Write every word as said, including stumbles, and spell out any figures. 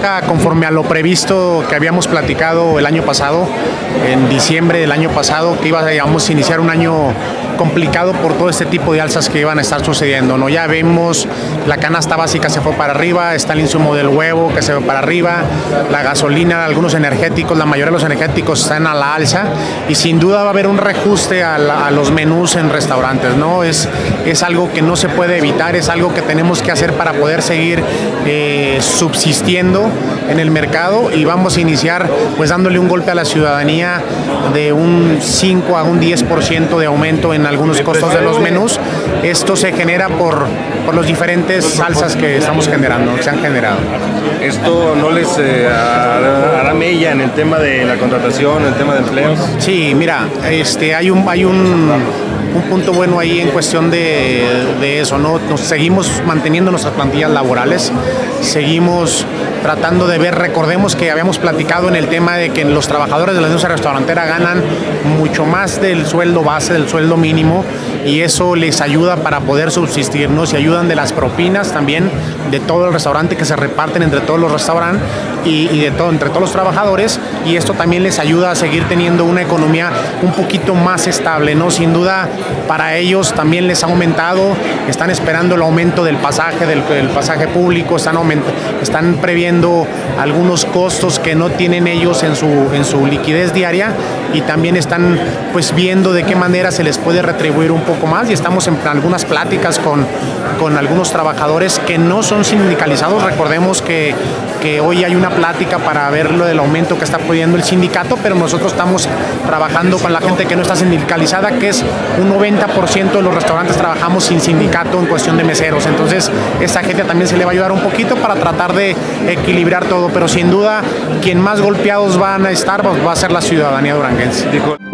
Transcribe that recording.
trabaja conforme a lo previsto que habíamos platicado el año pasado, en diciembre del año pasado, que íbamos a iniciar un año complicado por todo este tipo de alzas que iban a estar sucediendo, ¿no? Ya vemos, la canasta básica se fue para arriba, está el insumo del huevo que se fue para arriba, la gasolina, algunos energéticos, la mayoría de los energéticos están a la alza y sin duda va a haber un reajuste a, la, a los menús en restaurantes, ¿no? Es, es algo que no se puede evitar, es algo que tenemos que hacer para poder seguir eh, subsistiendo en el mercado y vamos a iniciar pues dándole un golpe a la ciudadanía de un cinco a un diez por ciento de aumento en algunos costos de los menús. Esto se genera por, por los diferentes salsas que estamos generando, que se han generado. ¿Esto no les eh, hará mella en el tema de la contratación, en el tema de empleos? Sí, mira, este, hay un... Hay un un punto bueno ahí en cuestión de, de eso, ¿no? Nos seguimos manteniendo nuestras plantillas laborales, seguimos tratando de ver, recordemos que habíamos platicado en el tema de que los trabajadores de la industria restaurantera ganan mucho más del sueldo base, del sueldo mínimo, y eso les ayuda para poder subsistir, ¿no? Se ayudan de las propinas también de todo el restaurante que se reparten entre todos los restaurantes y, y de todo, entre todos los trabajadores, y esto también les ayuda a seguir teniendo una economía un poquito más estable, ¿no? Sin duda, para ellos también les ha aumentado, están esperando el aumento del pasaje, del, del pasaje público, están, están previendo algunos costos que no tienen ellos en su, en su liquidez diaria y también están pues viendo de qué manera se les puede retribuir un poco más y estamos en algunas pláticas con, con algunos trabajadores que no son sindicalizados. Recordemos que, que hoy hay una plática para ver lo del aumento que está pidiendo el sindicato, pero nosotros estamos trabajando con la gente que no está sindicalizada, que es un noventa por ciento de los restaurantes trabajamos sin sindicato en cuestión de meseros, entonces esta gente también se le va a ayudar un poquito para tratar de equilibrar todo, pero sin duda quien más golpeados van a estar pues, va a ser la ciudadanía duranguense. Dijo